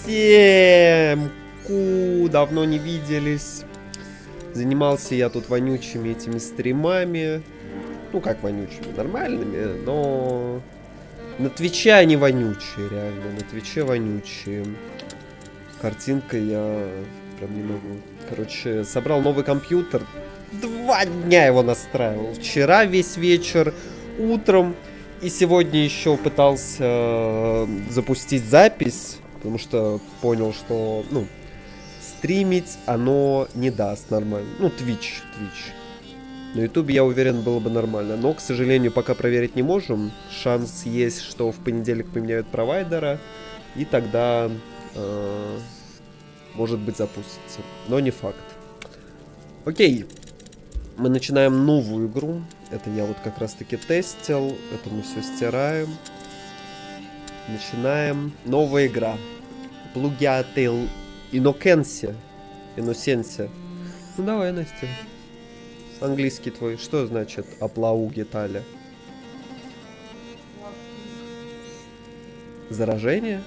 Всем давно не виделись. Занимался я тут вонючими этими стримами. Ну как вонючими, нормальными, но на Твиче они вонючие, реально. На Твиче вонючие. Картинкой я прям не могу. Короче, собрал новый компьютер. 2 дня его настраивал. Вчера весь вечер, утром. И сегодня еще пытался запустить запись. Потому что понял, что, ну, стримить оно не даст нормально. Ну, Twitch. На YouTube, я уверен, было бы нормально. Но, к сожалению, пока проверить не можем. Шанс есть, что в понедельник поменяют провайдера. И тогда, может быть, запустится. Но не факт. Окей. Мы начинаем новую игру. Это я вот как раз-таки тестил. Это мы все стираем. Начинаем. Новая игра. Плугиатейл Инокенсе. Иносенсе. Ну давай, Настя. Английский твой. Что значит аплаугиталя? Заражение?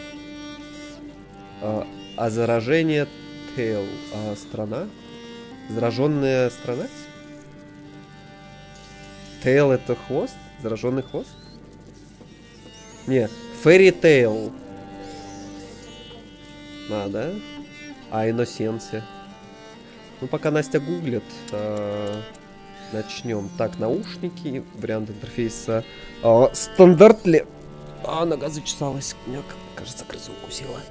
А заражение тейл. А страна? Зараженная страна? Тейл это хвост? Зараженный хвост? Не, фэри тейл. Да? А иносенсе. Ну, пока Настя гуглит, начнем. Так, наушники, вариант интерфейса. Стандартли. Нога зачесалась. Меня, кажется, крысу укусила.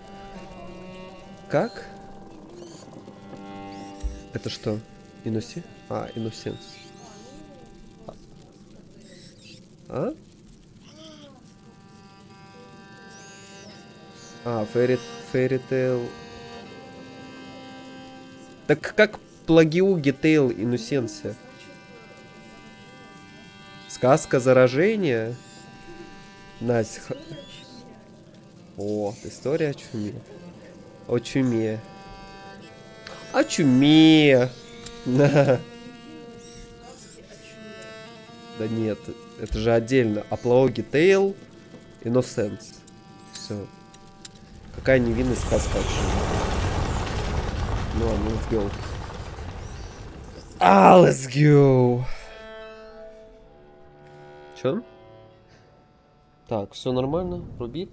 Как? Это что? Иноси? Иносенс. Фэри-тейл. Так как плагиуги тейл инусенсе? Сказка заражения? Настя. О, история о чуме. О чуме. Да нет, это же отдельно. Аплауги тейл иносенс. Все. Какая невинность сказка. Ну ладно, let's go. Let's go. Чё? Так, все нормально. Рубит.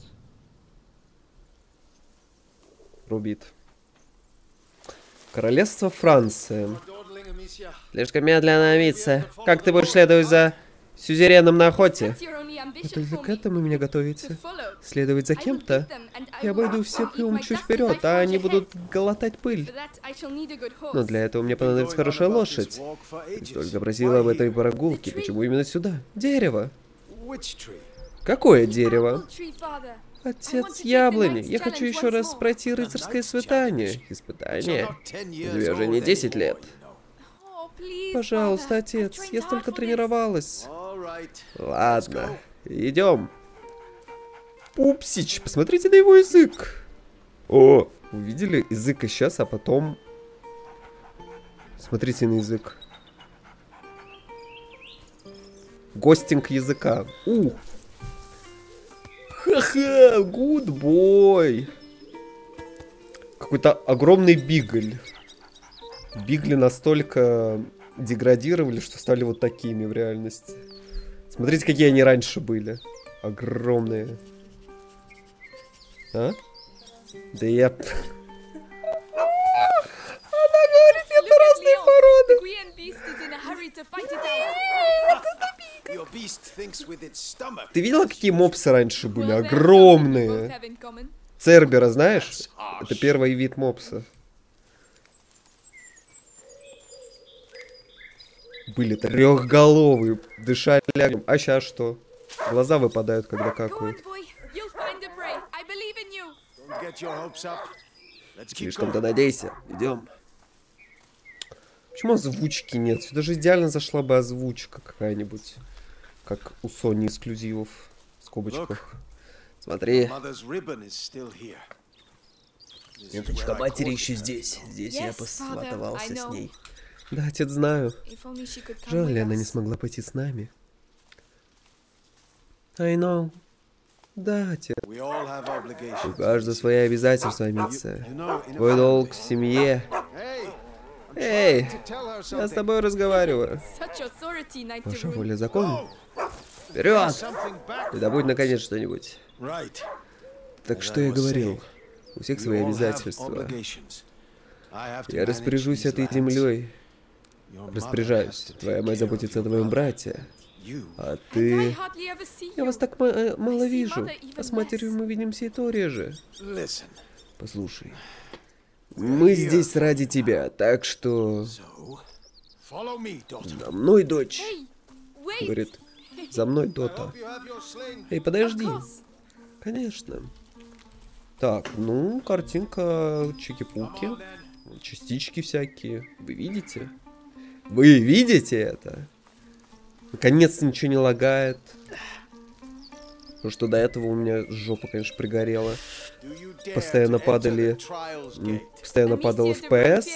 Королевство Франция. Слишком медленно, Митца. Как ты будешь следовать за сюзереном на охоте? Вы только к этому меня готовите? Следовать за кем-то? Я обойду всех и умчусь вперед, а они будут глотать пыль. Но для этого мне понадобится хорошая лошадь. Ты столько просила об этой прогулке. Почему именно сюда? Дерево. Какое дерево? Отец яблони. Я хочу еще раз пройти рыцарское испытание. Испытание? Тебе уже не 10 лет. Пожалуйста, отец. Я столько тренировалась. Ладно. Идем. Пупсич, посмотрите на его язык. О, увидели язык и сейчас, а потом... Смотрите на язык. Гостинг языка. Ха-ха, гудбой. Какой-то огромный бигль. Бигли настолько деградировали, что стали вот такими в реальности. Смотрите, какие они раньше были. Огромные. Да я... Она говорит, это разные породы. Ты видела, какие мопсы раньше были? Огромные. Цербера, знаешь? Это первый вид мопса. Были трехголовые, дышали огнем. А сейчас что? Глаза выпадают, когда какают. Слишком-то надейся. Идем. Почему озвучки нет? Сюда же идеально зашла бы озвучка какая-нибудь. Как у Sony эксклюзивов. В скобочках. Смотри. Ниточка матери еще здесь. Здесь я посватывался с ней. Да, отец, знаю. Жаль, она не смогла пойти с нами. I know. Да, отец. У каждого свои обязательства, Митца. Твой долг в семье. Эй, я с тобой разговариваю. Ваша воля закон. Вперед! И добудь наконец что-нибудь. Так что я говорил. У всех свои обязательства. Я распоряжусь этой землей. Распоряжаюсь. Твоя мать заботится о твоем брате. А ты... Я вас так мало вижу. А с матерью мы видимся и то реже. Послушай. Мы здесь ради тебя, так что... За мной, дочь. Говорит, за мной, Дота. Эй, подожди. Конечно. Так, ну, картинка чики-пуки. Частички всякие. Вы видите? Вы видите это? Наконец-то ничего не лагает. Потому что до этого у меня жопа, конечно, пригорела. Постоянно падали... Постоянно падал FPS.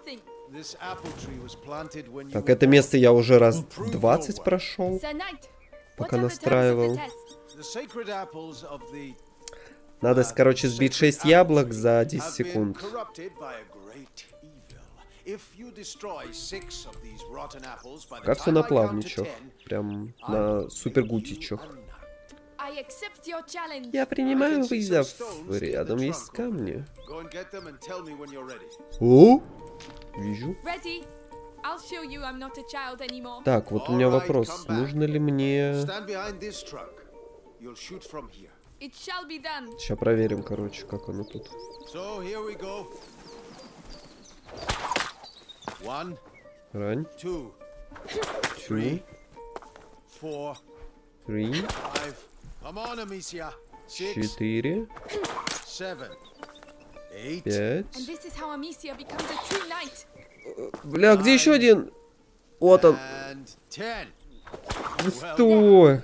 Так, это место я уже раз 20 прошел. Пока настраивал. Надо, короче, сбить 6 яблок за 10 секунд. Как все на плавничах. Прям на супергутичах. Я принимаю вызов. Рядом есть камни. О! Вижу. Так, вот у меня вопрос. Нужно ли мне... Сейчас проверим, короче, как оно тут. Рань. 2, 3, 4, 5. Бля, где еще один? Вот он. Стой.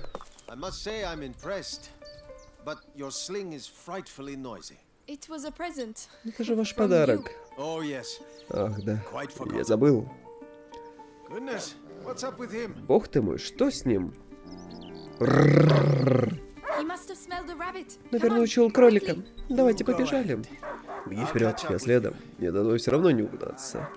Это же ваш подарок. Ах, да. Я забыл. Бог ты мой, что с ним? Наверное, учуял кролика. Давайте побежали. Беги вперед, я следом. Мне дано все равно не угнаться.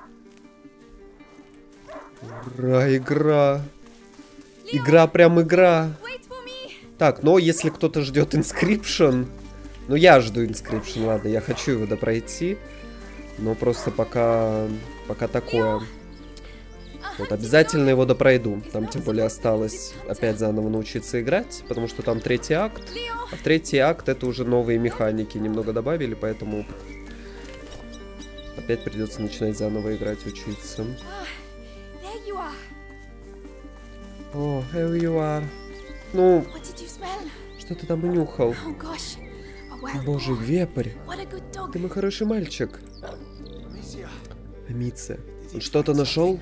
Ура, игра. Игра прям игра. Так, но если кто-то ждет Inscription... Ну, я жду Inscription, ладно, я хочу его допройти. Но просто пока такое. Вот, обязательно его допройду. Там, тем более, осталось опять заново научиться играть. Потому что там 3-й акт. А в 3-й акт это уже новые механики немного добавили, поэтому... Опять придется начинать заново играть, учиться. О, here you are. Ну, что ты там унюхал? Боже, вепрь. Ты мой хороший мальчик. Митца, он что-то нашел?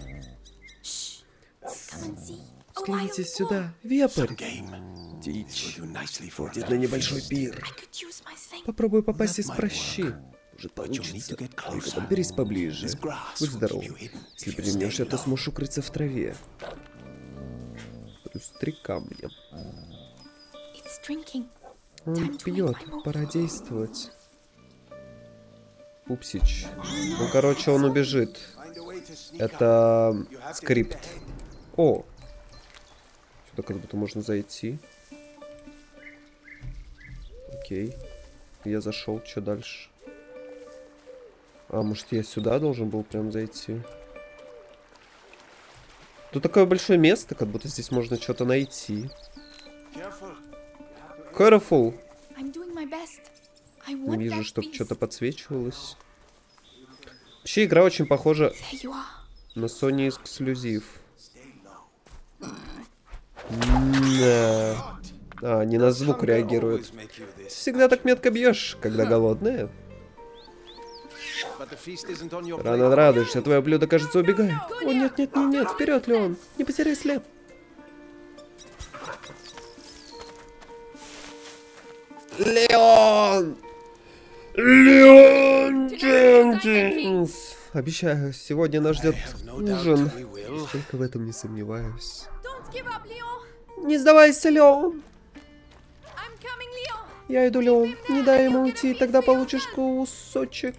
Взгляните сюда, вепрь. Дичь. Будет на небольшой пир. Попробуй попасть из прощи. Может получится. Только подберись поближе. Будь здоров. Если применешь это, сможешь укрыться в траве. Плюс 3 камня. Он пьет. Пора действовать. Упсич. Ну, короче, он убежит. Это скрипт. О! Сюда как будто можно зайти. Окей. Я зашел. Что дальше? А, может, я сюда должен был прям зайти? Тут такое большое место, как будто здесь можно что-то найти. Careful. Не вижу, чтобы что-то подсвечивалось. Вообще, игра очень похожа на Sony эксклюзив. Да. А, не на звук реагирует. Всегда так метко бьешь, когда голодная. Рано радуешься, твое блюдо, кажется, убегает. О, нет, нет, нет, нет, вперед, Леон, не потеряй след. Леон! Леон Дженкинс! Обещаю, сегодня нас ждет ужин. Только в этом не сомневаюсь. Не сдавайся, Леон! Я иду, Леон. Не дай ему уйти, тогда получишь кусочек.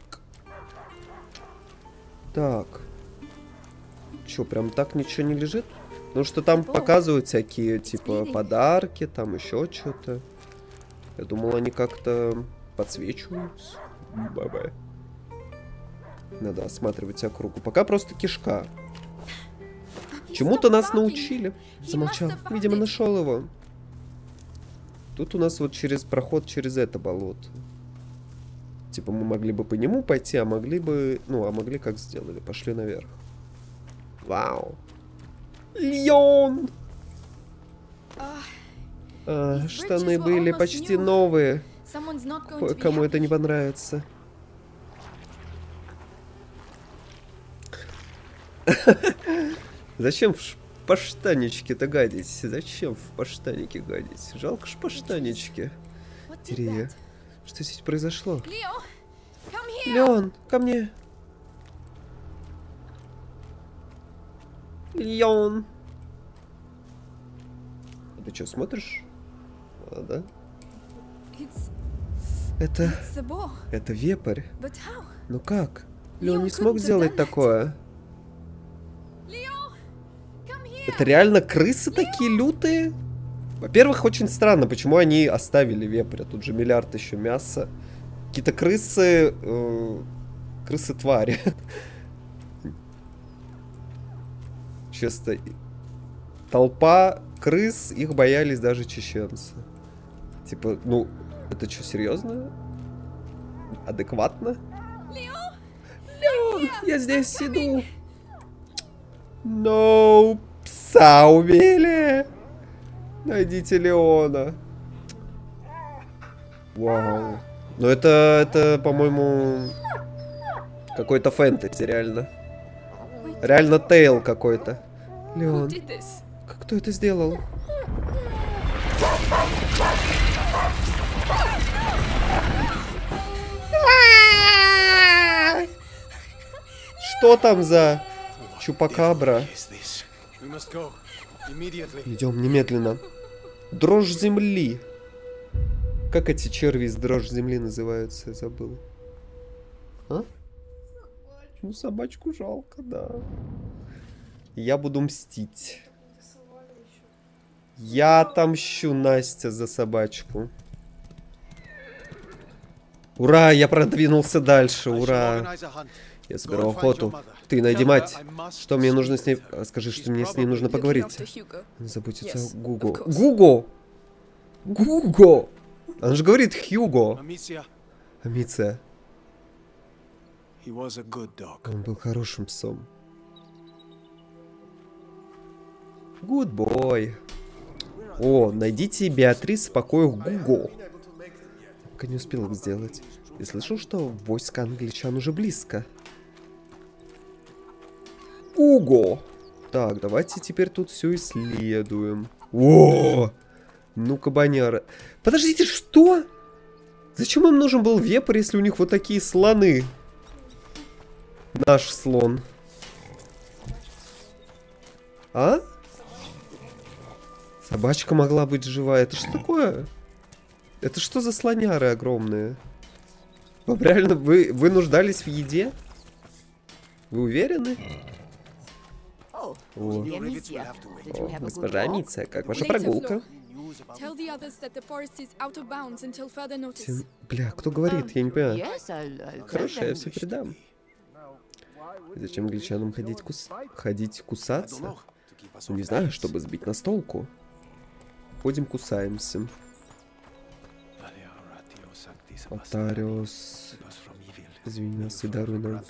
Так. Чё, прям так ничего не лежит? Ну что там показывают всякие, типа, подарки, там еще что-то. Я думал, они как-то подсвечиваются. Бабай. Надо осматривать округу. Пока просто кишка. Чему-то нас научили. Замолчал. Видимо, нашел его. Тут у нас вот через проход через это болото. Типа мы могли бы по нему пойти, а могли бы... Ну, а могли как сделали. Пошли наверх. Вау. Леон! Штаны были почти новые. Кому это не понравится. Зачем в поштанички-то гадить? Зачем в поштаники гадить? Жалко ж поштанички. Терия, что здесь произошло? Леон, ко мне. Леон. А ты что, смотришь? А, да? Это вепрь. Ну как? Леон не смог сделать такое. Это реально крысы такие лютые? Во-первых, очень странно, почему они оставили вепря. Тут же миллиард еще мяса. Какие-то крысы... крысы-твари. Честно. Толпа крыс, их боялись даже чеченцы. Типа, ну, это что, серьезно? Адекватно? Леон, я здесь иду. No, пса убили. Найдите Леона. Вау. Ну это по-моему, какой-то фэнтези, реально. Реально Тейл какой-то. Леон, кто это сделал? Что там за чупакабра? Идем немедленно. Дрожь земли. Как эти черви из дрожь земли называются? Я забыл. А? Ну, собачку жалко, да. Я буду мстить. Я отомщу, Настя, за собачку. Ура, я продвинулся дальше, ура. Я соберу охоту. Ты найди мать. Что мне нужно с ней... Скажи, что мне с ней нужно поговорить. Не заботиться о Гуго. Гуго! Гуго! Она же говорит Хьюго. Амиция. Он был хорошим псом. Good boy. О, найдите Беатрис в покоях Гуго. Пока не успел их сделать. Я слышал, что войско англичан уже близко. Уго! Так, давайте теперь тут все исследуем. О! Ну-ка, баняра. Подождите, что? Зачем им нужен был вепрь, если у них вот такие слоны? Наш слон. А? Собачка могла быть жива. Это что такое? Это что за слоняры огромные? Вам реально вы нуждались в еде? Вы уверены? О, госпожа Амиция, как ваша прогулка? Бля, кто говорит? Я не понимаю. Хорошо, я все передам. Зачем англичанам ходить кусаться? Ну, не знаю, чтобы сбить нас с толку. Ходим, кусаемся. Алтариус. Извини нас и даруй нам.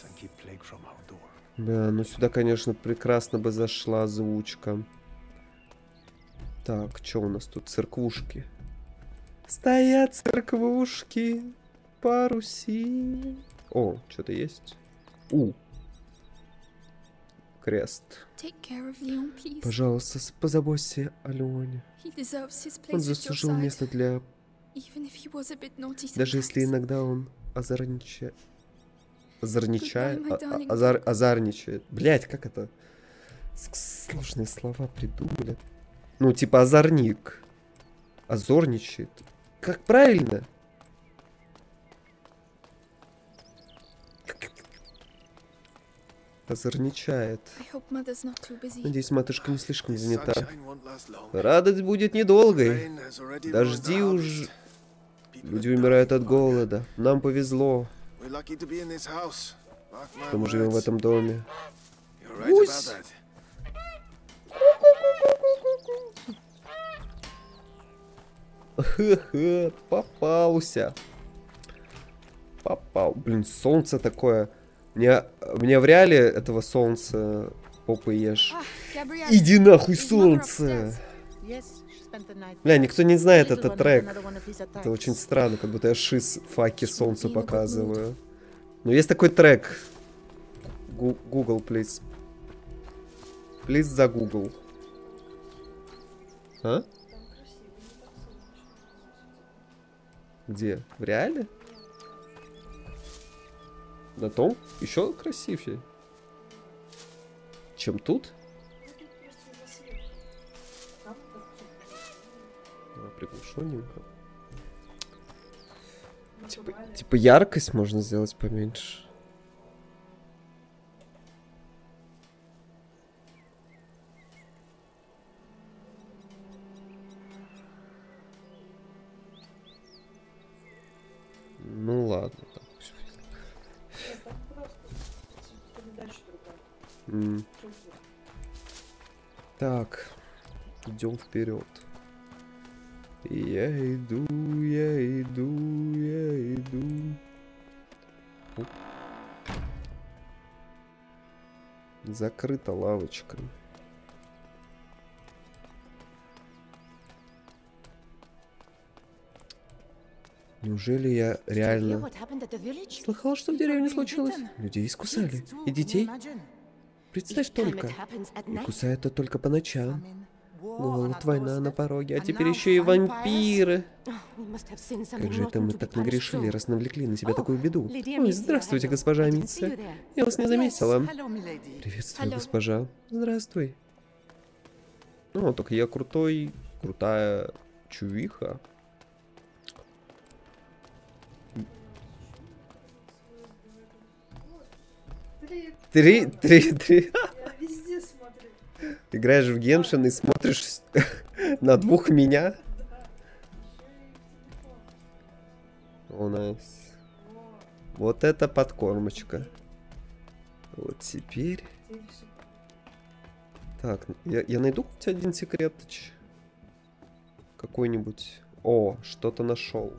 Да, ну сюда, конечно, прекрасно бы зашла озвучка. Так, что у нас тут? Церквушки. Стоят церквушки по Руси. О, что-то есть. Крест. Пожалуйста, позаботься о Леоне. Он заслужил место для... Даже если иногда он озорничает. Блять, как это? Сложные слова придумали. Ну, типа озорник. Озорничает. Как правильно? Озорничает. Надеюсь, матушка не слишком занята. Радость будет недолгой. Дожди уж... Люди умирают от голода. Нам повезло, что мы живем в этом доме. Гусь! Попался. Попал. Блин, солнце такое. Мне в реале этого солнца попы ешь. Иди нахуй, солнце! Бля, никто не знает этот трек. Это очень странно, как будто я шиз факи солнцу показываю. Но есть такой трек. Google, please. Please за Google. А? Где? В реале? На том? Еще красивее. Чем тут? Приглушенненько. Типа яркость можно сделать поменьше. Ну ладно. Так, идем вперед. Я иду, я иду, я иду. Оп. Закрыта лавочка. Неужели я реально... Слыхал, что в деревне случилось? Людей искусали. И детей? Представь только. И кусают это только по ночам. Вот война на пороге, а теперь еще и вампиры. Как же это мы так нагрешили, раз навлекли на себя такую беду? Ой, здравствуйте, госпожа Амиция. Я вас не заметила. Приветствую, госпожа. Здравствуй. Ну, только я крутая чувиха. Три. Я везде смотрю. Играешь в Геншин и смотришь на двух меня? О, найс. Вот это подкормочка. Вот теперь. Так, я найду хоть один секретыч. Какой-нибудь. О, что-то нашел.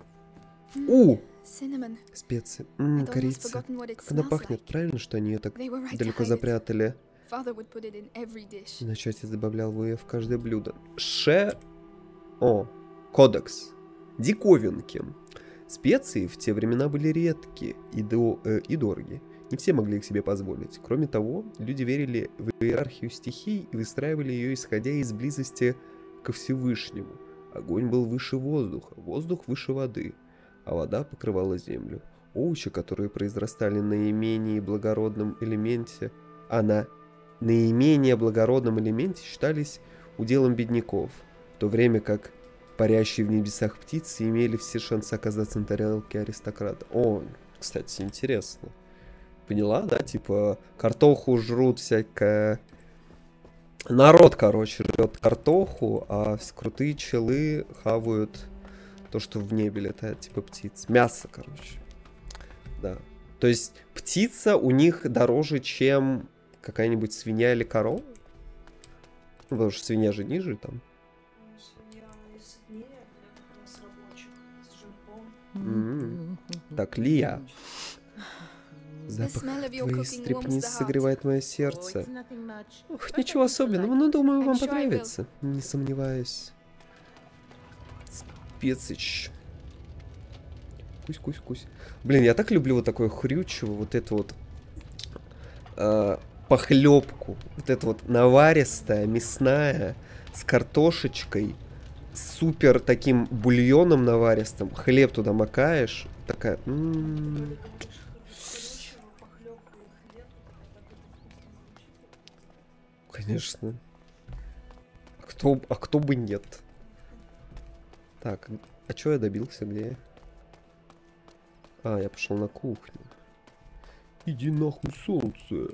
Специи. Корица. Как она пахнет. Правильно, что они ее так далеко запрятали? Иначе отец добавлял ее в каждое блюдо. Кодекс. Диковинки. Специи в те времена были редкие и дороги. Не все могли их себе позволить. Кроме того, люди верили в иерархию стихий и выстраивали ее, исходя из близости ко Всевышнему. Огонь был выше воздуха, воздух выше воды, а вода покрывала землю. Овощи, которые произрастали на наименее благородном элементе, считались уделом бедняков, в то время как парящие в небесах птицы имели все шансы оказаться на тарелке аристократа. О, кстати, интересно. Поняла, да? Типа, картоху жрут всякое... Народ, короче, жрет картоху, а крутые челы хавают то, что в небе летает, типа птиц. Мясо, короче. Да. То есть, птица у них дороже, чем какая-нибудь свинья или корова? Ну, потому что свинья же ниже там. Так, Лия. Запах твоей стрепни согревает мое сердце. Ох, ничего особенного, но думаю, вам понравится. Не сомневаюсь. Специч. Кусь. Блин, я так люблю вот такое хрючево, вот это вот похлебку. Вот это вот наваристая, мясная, с картошечкой, супер таким бульоном наваристым. Хлеб туда макаешь. Такая... Конечно. А кто бы нет? Так, А чё я добился, где я? А, я пошел на кухню. Иди нахуй, солнце.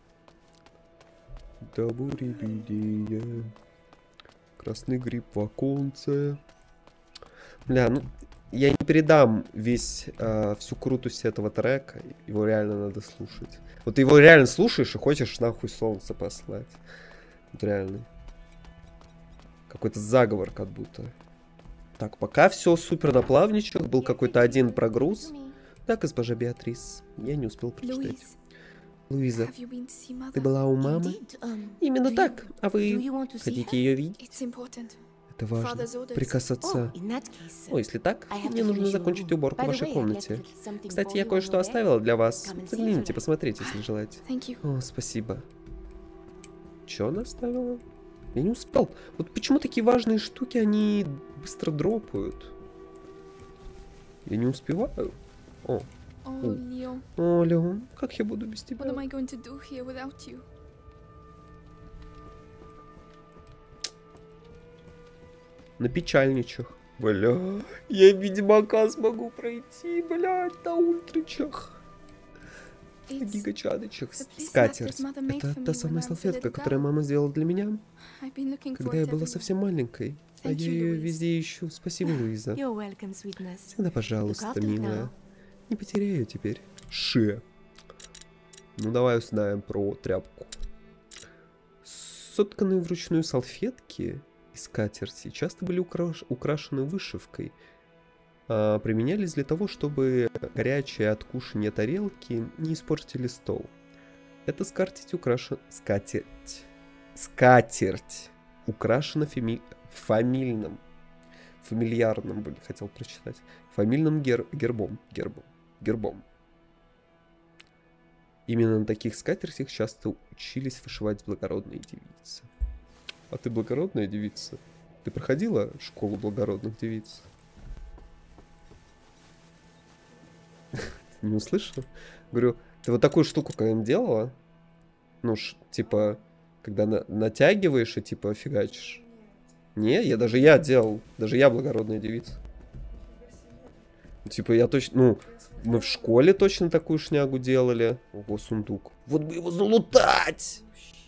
Daburi-бидия. Красный гриб в оконце. Бля, ну я не передам всю крутость этого трека. Его реально надо слушать. Вот ты его реально слушаешь и хочешь нахуй солнце послать. Вот реально. Какой-то заговор как будто. Так, пока все супер на плавничках. Был какой-то один прогруз. Да, госпожа Беатрис. Я не успел прочитать. Луиза, ты была у мамы? Именно так. А вы хотите ее видеть? Это важно. Приказ отца. О, если так, мне нужно закончить уборку в вашей комнате. Кстати, я кое-что оставила для вас. Загляните, посмотрите, если желаете. О, спасибо. Че она оставила? Я не успел. Вот почему такие важные штуки, они быстро дропают? Я не успеваю. О. О, Леон, как я буду без тебя? На печальничах. Бля, я Ведьмака смогу пройти, блядь, на ультричах. На гигачадычах. Скатерть. Это та самая салфетка, которую мама сделала для меня, когда я была совсем маленькой. А я ее везде ищу. Спасибо, Луиза. Всегда пожалуйста, милая. Не потеряю ее теперь. Ну давай узнаем про тряпку. Сотканные вручную салфетки и скатерти часто были украшены вышивкой. Применялись для того, чтобы горячие от кушания тарелки не испортили стол. Эта скатерть украшена... Скатерть украшена фамильярным, блин, хотел прочитать. Фамильным гербом. Именно на таких скатертях часто учились вышивать благородные девицы. А ты благородная девица? Ты проходила школу благородных девиц? Не услышал? Говорю, ты вот такую штуку когда-нибудь делала? Ну, типа, когда натягиваешь и типа фигачишь. Не, я делал. Даже я благородная девица. Типа, я точно, ну, мы в школе точно такую шнягу делали. Ого, сундук. Вот бы его залутать!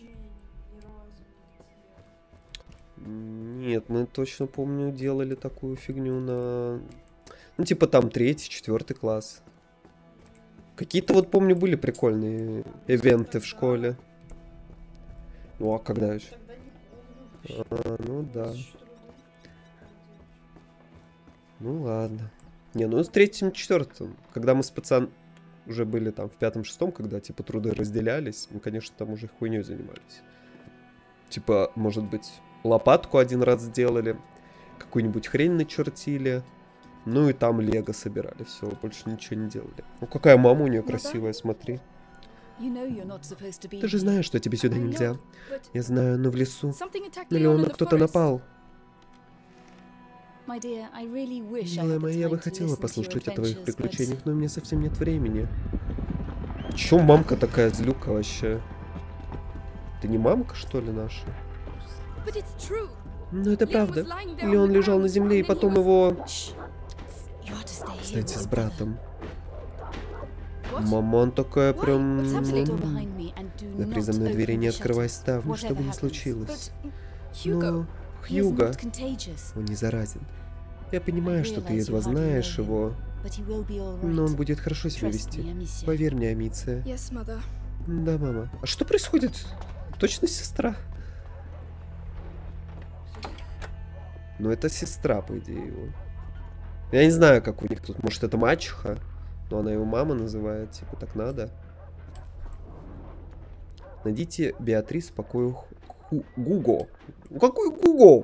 Нет, мы точно, помню, делали такую фигню на... Ну, типа, там 3-4 класс. Какие-то, вот, помню, были прикольные ивенты в школе. Ну, а когда еще? Ну, да. Ну, ладно. Не, ну, с 3-4, когда мы с пацан уже были там в 5-6, когда, типа, труды разделялись, мы, конечно, там уже хуйней занимались. Типа, может быть, лопатку один раз сделали, какую-нибудь хрень начертили, ну и там лего собирали, все, больше ничего не делали. Ну, какая мама у нее красивая, смотри. Ты же знаешь, что тебе сюда нельзя. Я знаю, но в лесу на Леона кто-то напал. Милая моя, я бы хотела послушать о твоих приключениях, но у меня совсем нет времени. Чё мамка такая злюка вообще? Ты не мамка, что ли, наша? Но это правда. Леон лежал на земле, и потом его... Останься с братом. Маман такая прям... Запри за мной двери, не открывай ставни, что бы ни случилось. Но Хьюго, он не заразен. Я понимаю, что ты едва знаешь его, но он будет хорошо себя вести. Поверь мне, Амиция. Да, мама. А что происходит? Точно сестра? Ну, это сестра, по идее, его. Я не знаю, как у них тут. Может, это мачеха? Но она его мама называет. Типа, так надо. Найдите Беатрис в покое Гуго. Какой Гуго?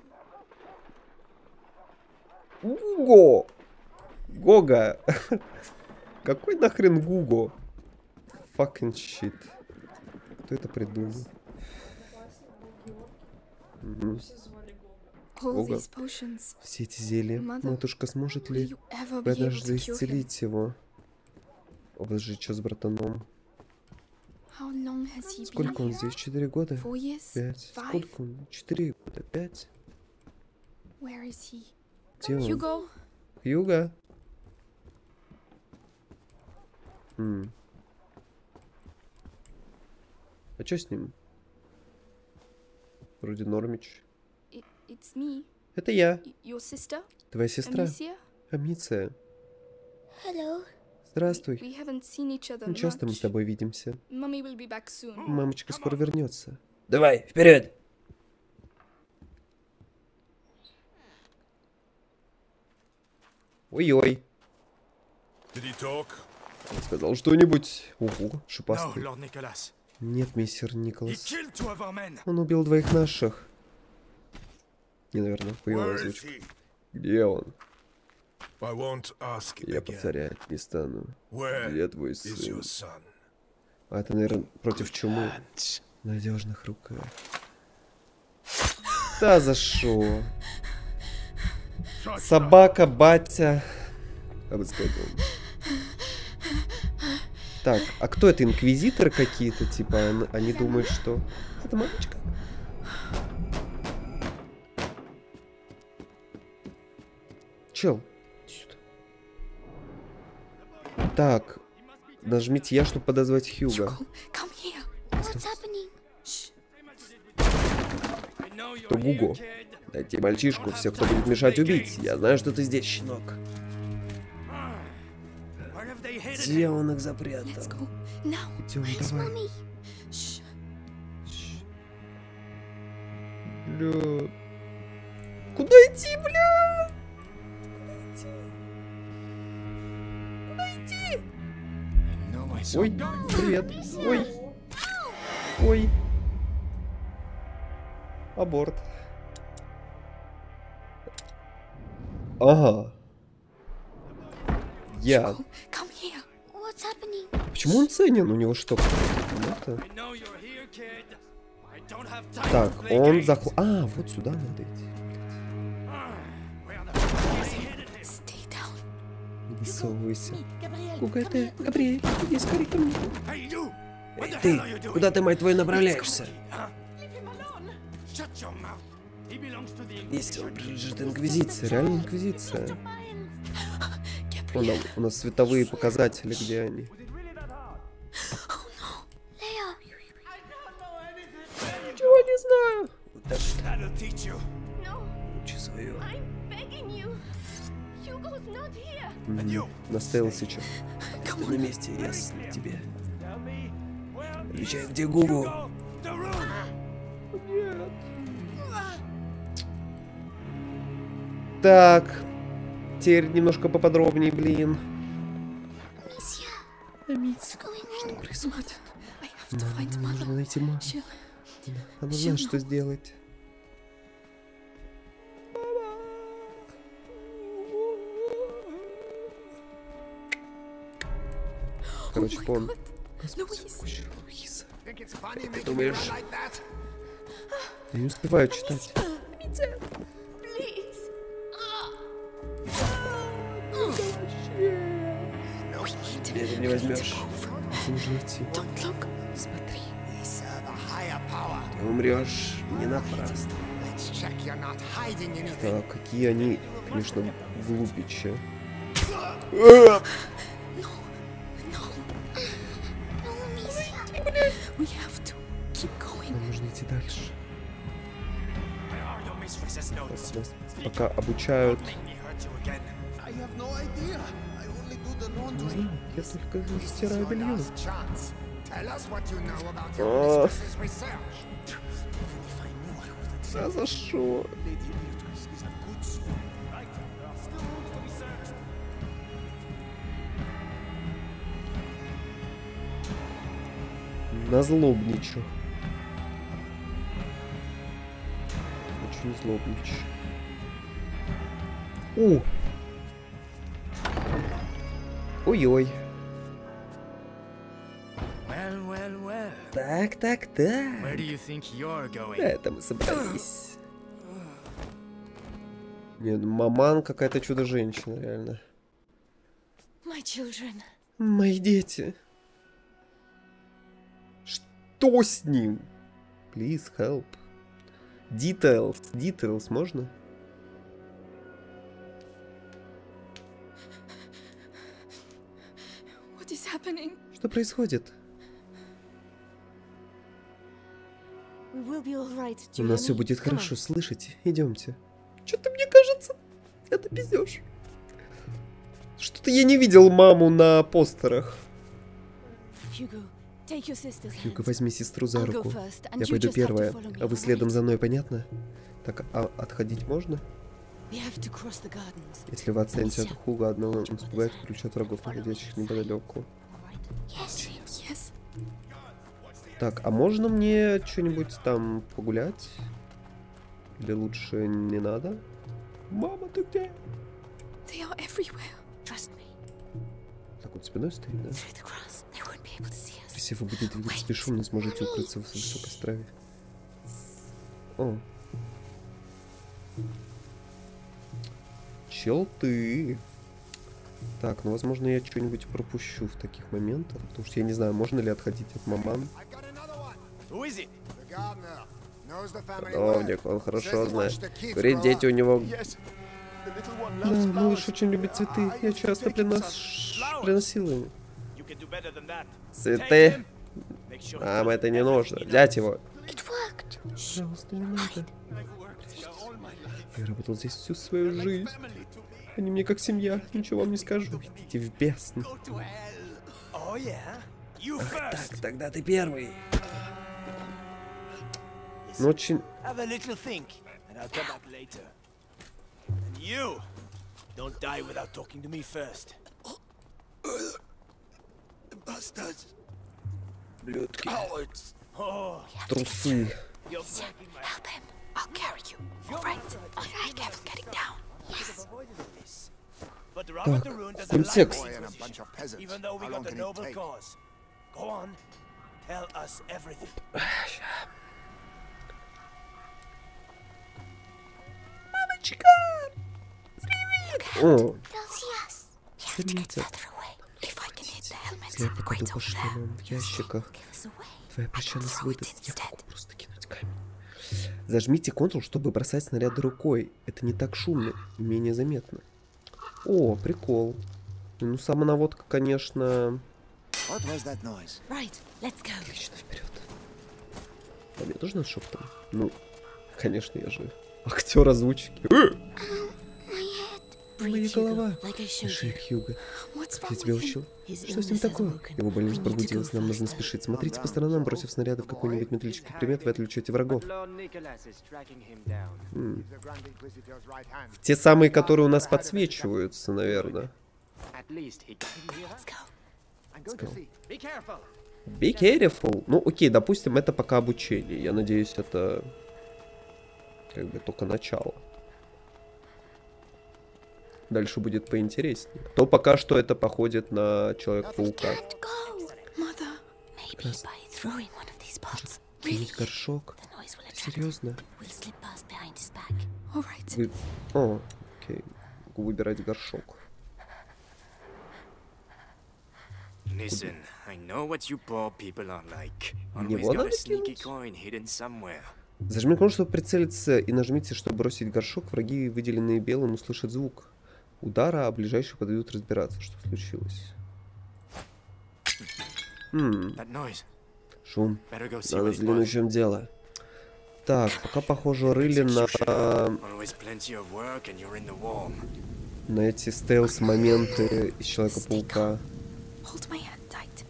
Гуго! Гога! Какой нахрен Гуго? Fucking shit. Кто это придумал? Гога. Все эти зелья. Матушка, сможет ли вы однажды исцелить его? У вас же что с братаном? Сколько он здесь? 4 года? 5. Сколько он? 4 года? 5? Где он? Hugo, Хьюго? А что с ним? Вроде нормич. it's me, Это я, your sister, твоя сестра. Amicia. Амиция. Hello. Здравствуй. We haven't seen each other Не часто мы с much. тобой видимся. Mummy will be back soon. Мамочка скоро вернется. Давай, вперед! Ой-ой. Did he talk? Сказал что-нибудь. Ого, No, шипастый. Lord Nicholas. Нет, мистер He Николас. killed 2 of our men. Он убил 2 наших. Не, наверное, хуёвая Where is озвучка. he? Где он? I won't ask it Я again. повторять не стану. Where Где твой is your сын? son? А это, наверное, против чумы. Hands. В надежных руках. Да за шо? Собака, батя. Я бы сказал. Так, а кто это? Инквизиторы какие-то? Типа, они думают, что... Это мамочка. Чел. Иди сюда. Так. Нажмите я, чтобы подозвать Хьюга. Hugo, come here. What's happening? То Гуго. Дайте мальчишку, все, кто будет мешать, убить. Я знаю, что ты здесь, щенок. Where have they hidden Где him? он их Let's запрятал? go now. Идем, Where's давай. mommy? Shh. Бля. Куда идти, бля? No, my son. Ой, привет. Ой. Ой. Аборт. Ага. Я. Hugo, come here. What's happening? Почему он ценен? У него что? Это? I know you're here, kid. I don't have time Так, to play он games. заход... А, вот сюда надо идти. Where the fuck has he hidden him? Stay down. Не высовывайся. Gabriel, Гуга, это Габриэль. Иди скорее ко мне. Hey, you! What Эй, the ты, hell are you doing? куда ты, мать твою, направляешься? Huh? Shut your mouth. He belongs to the Если он принадлежит Инквизиции, реально Инквизиция. Gabriel. У нас световые показатели, где они? Leia. Ничего не знаю. That'll teach you. No, Учи свою. I'm begging you. Hugo's not here. And you. Настоял сейчас. Come На on. месте, ясно тебе. Tell me where Отвечай, где Гугу? go. The room. Так. Теперь немножко поподробнее, блин. What's going on? Mother, I have to find Нам нужно mother. найти маму. She'll... Она знает, что сделать. Короче, Oh my пон. God. Louise. Луиза. Think it's funny Ты making думаешь? me like that? Я не успеваю читать. Please. No, Теперь не возьмешь. Нужно идти. Don't look. Смотри. we serve a higher power. Ты умрешь не напрасно. Let's check you're not hiding anything. Так, какие они, конечно, глупичи. No. No, Amicia. We have to keep going. Нам нужно идти дальше. Where are your mistress's notes? Нас пока обучают. Make me hurt you again. I have no idea. I only do the Не laundry. знаю, я только стираю Your белье. last chance. Tell us what you know about Oh. your mistress's research. Even if I knew, I wouldn't say. Да за шо? Lady Beatrice is a good soul. Right. There are still rooms to be searched. Назлобничаю. Очень злобничаю. Ой-ой. Well. Так. Where do you think you're going? Это мы собрались. Нет, маман какая-то чудо-женщина, реально. My children. Мои дети. Что с ним? Please help. Details можно? What is happening? Что происходит? We will be all right, У нас все Giovanni. будет Come хорошо, on. слышите? Идемте. Что-то мне кажется, это пиздеж. Что-то я не видел маму на постерах. Hugo, take your sister's hand. Хьюго, возьми сестру за I'll go руку. first, and Я you пойду just have to первая, follow me, а вы all следом right? за мной, понятно? Так, а отходить можно? We have to cross the gardens. Если вы отстанете от Хуга, одного он испугает и привлечет врагов, находящих неподалеку. Yes. Yes. Так, а можно мне что-нибудь там погулять? Или лучше не надо? Мама, ты где? They are everywhere. Trust me. Так вот спиной стоит, да? Through the grass, they won't be able to see us. Если вы будете двигаться бесшумно, сможете укрыться в высокой траве. О. Чел ты. Так, ну возможно я что-нибудь пропущу в таких моментах, потому что я не знаю, можно ли отходить от маман. I got another one. Who is it? The gardener knows the family Садовник, word. он хорошо Says to знает. watch the kids Говорит, grow дети up. у него... Yes. The little one Да, loves малыш flowers. очень любит цветы. I Я used to часто take him some flowers. приносил ему. You can do better than that. Цветы. Take him. Make sure he Мам, does это не everything нужно. he Взять knows. его. It worked. Пожалуйста, не надо. I've worked here all my life. Я работал здесь всю свою Like жизнь. family to me. Они мне как семья. Ничего вам не скажу. Идите в бездну. Go to hell. Oh yeah. You Так, first. тогда ты первый. Listen, Ну, очень... have a little think, and I'll come back later. And you, don't die without talking to me first. Bastards. Блюдки. Cowards. Oh, Трусы. you're breaking my Help him. I'll carry you. All right. Be careful getting down. this. But the Robert the Rune doesn't like контекст. my Boy and a bunch position, of peasants. even though we How got long a can it noble take? cause. Go on, tell us everything. О, They'll see us. заметят. Further away. If I can hit the helmets Если я and the попаду crates по over there, шлемам в ящиках, give us away. твоя I can прощальность throw it выдаст. Я instead. могу просто кинуть камень. Зажмите Ctrl, чтобы бросать снаряды рукой. Это не так шумно и менее заметно. О, прикол. Ну, самонаводка, конечно... What was that noise? Right. Let's go. Отлично, вперед. А мне тоже надо шепотом? Ну, конечно, я же актер озвучки. My head. Моя Breathe, голова. Hugo, like I showed Шея you. Хьюга. What's Как я wrong тебя with him? учил? His Что с ним illness has такое? woken. Его болезнь We need to go пробудилась, нам нужно faster. спешить. Смотрите по сторонам, бросив снаряды в какой-нибудь металлический предмет, вы отвлечете врагов. Lord Nicholas is tracking him down. М. The Grand Inquisitor's right hand. Те самые, которые у нас подсвечиваются, наверное. At least he can hear Let's her. go. I'm going to see. Be careful. Be careful. Ну, окей, допустим, это пока обучение. Я надеюсь, это как бы только начало. Дальше будет поинтереснее. То пока что это походит на Человека-паука. Can't go. Mother. Maybe by throwing one of these pots. Кинуть горшок? The noise will attract him. Серьезно? We'll slip past behind his back. All right. Вы... О, окей. Могу выбирать горшок. Listen, I know what you poor people are like. Мне Always его got надо a sneaky кинуть? coin hidden somewhere. Зажми кнопку, чтобы прицелиться, и нажмите, чтобы бросить горшок. Враги, выделенные белым, услышат звук удара, а ближайшие подойдут разбираться, что случилось. That noise. Шум. Better go see Надо what it взглянуть, в was. чем дело. Так, пока, похоже, рыли Always plenty of work and you're in the warm. на эти стелс-моменты из Человека-паука. Hold my hand tight.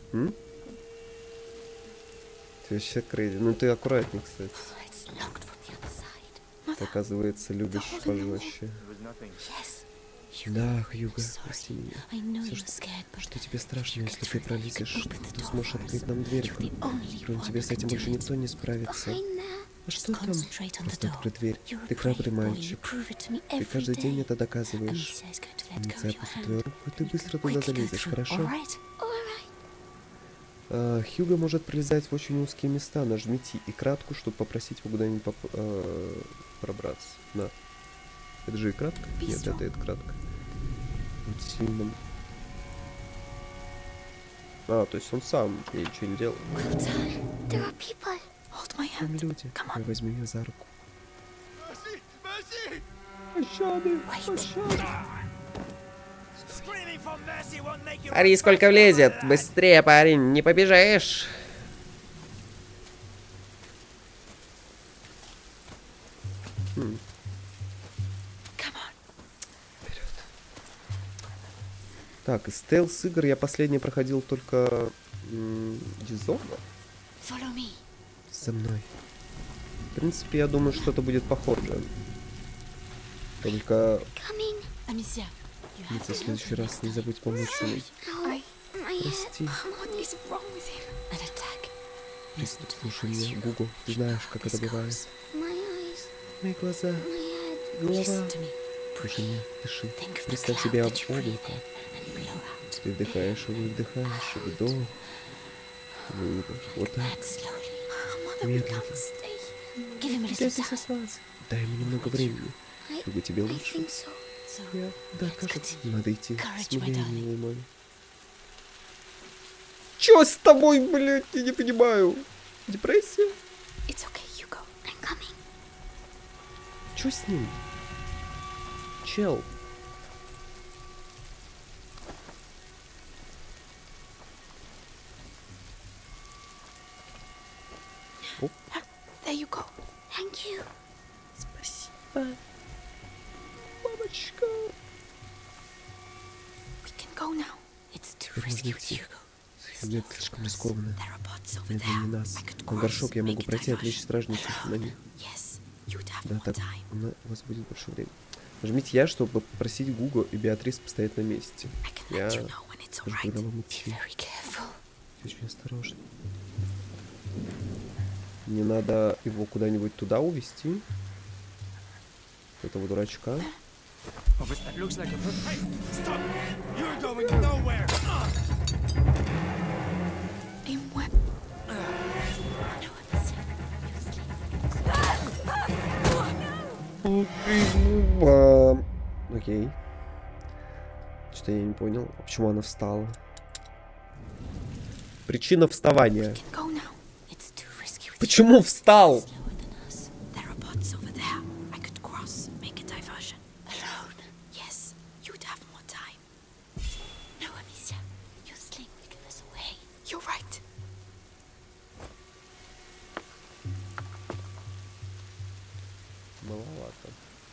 Ты вообще крейзи. Ну ты аккуратней, кстати. It's locked from the other side. Ты, оказывается, любишь пожестче. There was nothing. Yes. Да, Хьюго, прости меня. I know Всё, you're scared, but Что тебе страшно, you если can ты through, you пролезешь, can open the ты door сможешь for us. открыть нам дверь. You're the only Кроме one тебя who с этим can больше do it. никто не справится. Behind there. А что там? Concentrate on the Просто door. открой дверь. You're a Ты храбрый brave boy. You мальчик. prove it to me Ты every каждый день day. это доказываешь. Amicia is going to let go Амиция of your опустит hand. твою руку, и ты быстро туда Quickly go залезешь, through, хорошо? all right? Хьюго может пролезать в очень узкие места. Нажмите и кратку, чтобы попросить его куда-нибудь пробраться. На. Это же и кратко? Нет, это и кратко. Вот сильным. А, то есть он сам, я ничего не делал. There are people. Hold my Там hand. люди. Ой, возьми меня за руку. Mercy! Mercy! Пощады! Wait. Пощады! Screaming for mercy won't make you Ари, сколько влезет? Быстрее, парень, не побежишь. Так, из стелс-игр я последний проходил только Dishonored. Follow me. За мной. В принципе, я думаю, что-то будет похоже. Только Coming. Amicia, you have в следующий раз не забудь помочь мне. Oh, my head. Прости. What is wrong with him? An attack. Приступ, слушай меня, Гугл. Ты знаешь, как это бывает. My eyes. Мои глаза, My head. голова. Listen to me. Слушай меня, дыши. Think of the Представь cloud себе that you breathe облако. in and blow out. Ты вдыхаешь его, вдыхаешь, вдох, выдох. Вот так. And slowly. Mother, we Медленно. can't stay. Give him a Тебя little здесь time. осталось. Дай ему немного времени, чтобы тебе I лучше. think so. Я, да, кажется, надо идти. Courage, my Смирение, мой. Чё с тобой, блядь, я не понимаю. Депрессия? It's okay, Hugo. I'm coming. Чё с ним? Чел. There you go. Thank you. Спасибо. Мамочка. We can go now. It's too Теперь можно risky with идти. Hugo. Нет, слишком рискованно. There are pots over Это не there. нас. I could На горшок cross, я могу make a пройти, отвлечь diversion. стражницу на них. Yes, you'd have Да, more так, time. у вас будет больше времени. Нажмите Я, чтобы попросить Гугу и Беатрис постоять на месте. I can Я let you know when it's скажу, alright. когда вам Be идти. very careful. Очень осторожно. Мне надо его куда-нибудь туда увезти. Этого дурачка. Oh, but that looks like a... Hey, stop! You're going nowhere! In what? No, Amicia. You sleep. Окей. Что-то я не понял. А почему она встала? Причина вставания. Can go now. It's too risky with Почему встал? slower than us. There are pots over there. I could cross, make a diversion. Alone? Yes, you'd have more time. No, Amicia. Your sling will give us away. You're right. Маловато.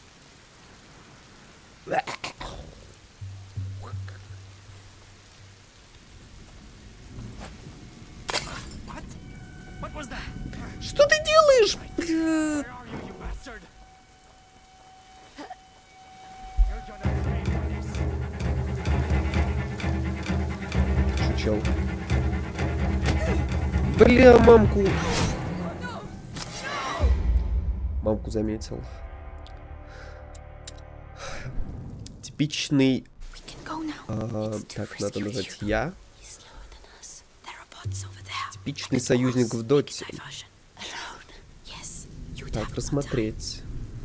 What? What was that? Что ты делаешь? Where are you, you bastard? You're gonna pay for this. Шучал. Бля, мамку. Мамку заметил. Типичный... We can go now. It's too так, risky надо with нажать Hugo. Я. He's slower than us. There are pots over there. Типичный I could союзник cross, в make a доте. diversion. Alone? Yes, you'd Так, have more time. рассмотреть.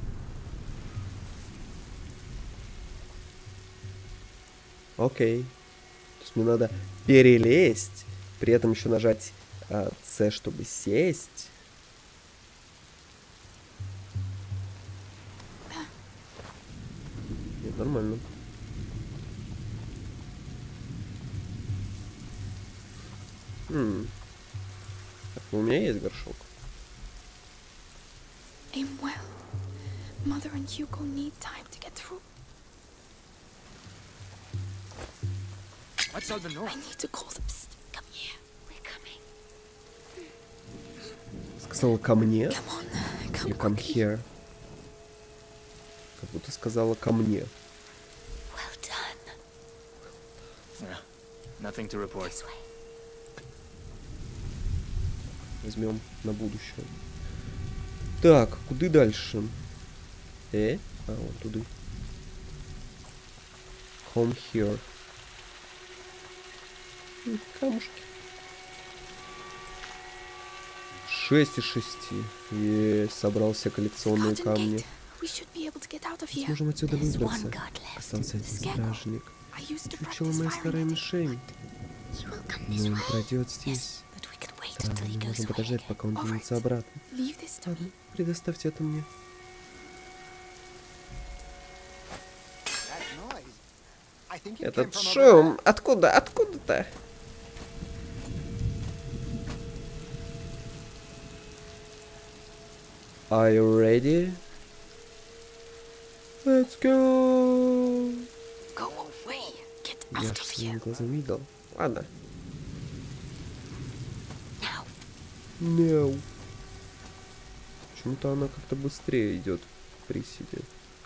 Окей. То есть мне надо перелезть, при этом еще нажать C, чтобы сесть. Нет, нормально. Так, ну, у меня есть горшок. Aim well. Mother and Hugo need time to get through. What's all the I noise? need to call them. Psst, come here. We're coming. Сказала ко мне. Come on. Come Или come quickly. here. Как будто сказала ко мне. Well done. Yeah, nothing to report. This way. Возьмем на будущее. Так, куда дальше? Вот туда. Home here. Камушки. 6 из 6. Собрал все коллекционные Garden камни. gate. We should be able to get out of here. Сможем отсюда There's выбраться. one guard left. Остался один The scarecrow. стражник. I used to Чучело practice моя firing старая at him. мишень. He will come Но this он way. пройдет Yes, здесь. but we can wait Да, until he мы goes можем away подождать, again. пока он All двинется right. обратно. Leave this to Ладно, me. предоставьте это мне. That noise. I think it Этот came from over шум. Откуда? Откуда-то? Are you ready? Let's go! Go away. Get Я out же of своим here. глазом видел. Ладно. Now. No. Почему-то она как-то быстрее идет при себе.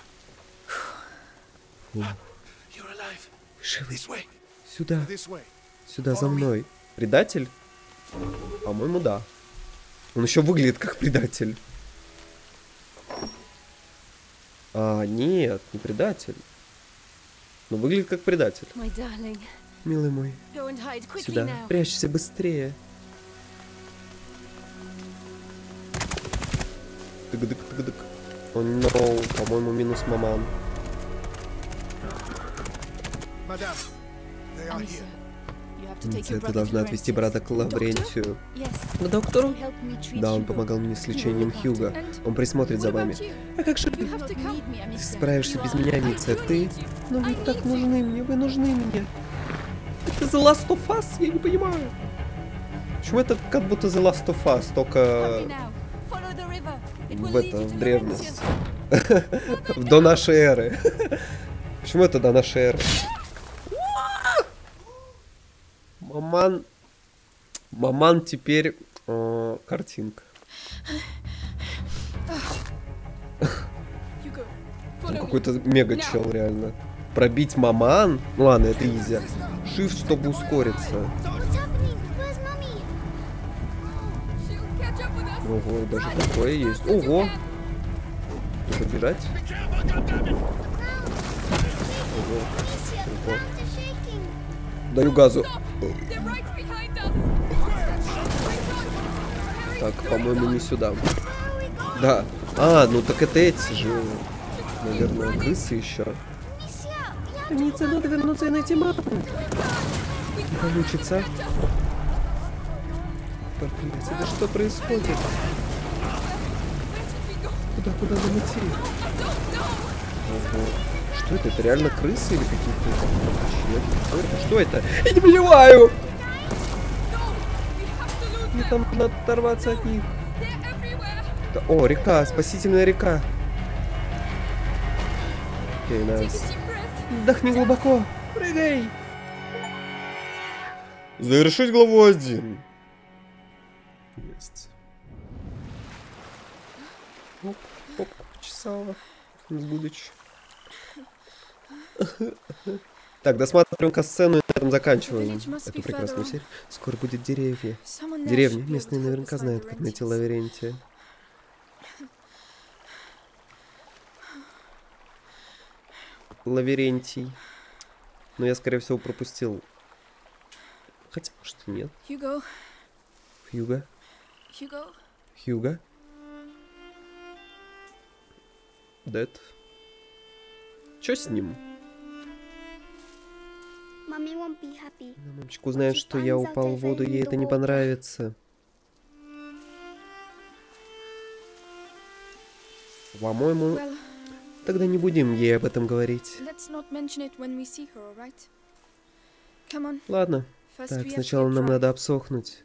You're alive. Живый. This way. Сюда. this way. Сюда, за мной. Предатель? По-моему, да. Он еще выглядит как предатель. А, нет, не предатель. Но выглядит как предатель. My darling, Милый мой, go and hide quickly сюда. now. Прячься быстрее. Тык-дык-тык-дык. О, no. По-моему, минус маман. Madame, they are Amicia, here. you have to take Ницца, your ты brother должна to отвезти Laurentius. брата к Doctor? Лаврентию. Yes. К доктору? He helped me treat Да, он Hugo. помогал мне с He will лечением look after Хьюга. you. And Он присмотрит за what вами. about you? А как же You ты? have to come. Need me, Ты Amicia. справишься You без are- меня, I Ницца. do Ты... need you. Ну вы I так need нужны мне, вы нужны мне. Это The Last of Us, я не понимаю. Почему это как будто The Last of Us, только Hurry now. Follow the river. It will в lead это, you в to древность. Laurentius. До нашей эры. Почему это до нашей эры? Маман... Маман теперь... картинка. Hugo, Он follow me. какой-то мега-чел, реально. Пробить маман? Ну ладно, это изи. Shift, чтобы ускориться. What's happening? Where's mommy? She'll catch up with us. Ого, даже такое есть. Ого! Что, бежать? Ого. Amicia, the Ого. ground is shaking. Даю газу. They're right behind us. Так, по-моему, не сюда. Да. А, ну так это эти же, наверное, крысы еще. Amicia, Ницца, надо вернуться и найти маму. Не получится. Проклятие, да что происходит? Куда нам идти? Ого. Что это? Это реально крысы или какие-то? Что это? Я не понимаю! Мне там надо оторваться от них. Да, о, река, спасительная река. Окей, найс. Вдохни глубоко. Прыгай. Завершить главу 1. Есть. Оп, оп, почесала. Будучи. Так, досматриваем касцену и на этом заканчиваем эту прекрасную серию. Скоро будет деревня. Деревня. Местные наверняка знают, как найти Лаврентия. Лаврентий. Но я, скорее всего, пропустил. Хотя, может, и нет. Hugo, Хьюга. Hugo. Хьюга. Дэд. Чё с ним? Mommy won't be happy. Мамочка узнает, что я упал в воду, ей это не понравится. По-моему, Well, тогда не будем ей об этом говорить. let's not mention it when we see her, all right? Come on. Ладно. First Так, we have to сначала get нам dry. надо обсохнуть.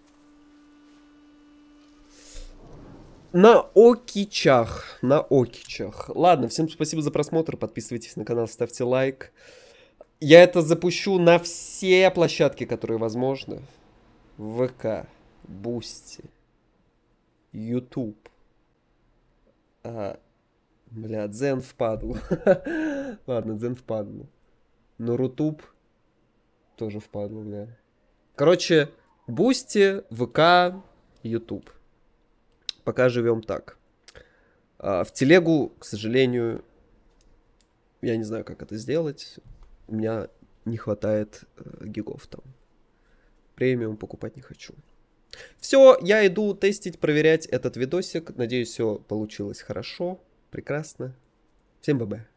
На окичах. На окичах. Ладно, всем спасибо за просмотр. Подписывайтесь на канал, ставьте лайк. Я это запущу на все площадки, которые возможны. ВК, Бусти, Ютуб. Бля, Дзен впадло. Ладно, Дзен впадло. Но Рутуб тоже впадло, бля. Короче, Бусти, ВК, Ютуб. Пока живем так. В телегу, к сожалению, я не знаю, как это сделать. У меня не хватает гигов там. Премиум покупать не хочу. Все, я иду тестить, проверять этот видосик. Надеюсь, все получилось хорошо, прекрасно. Всем б-б.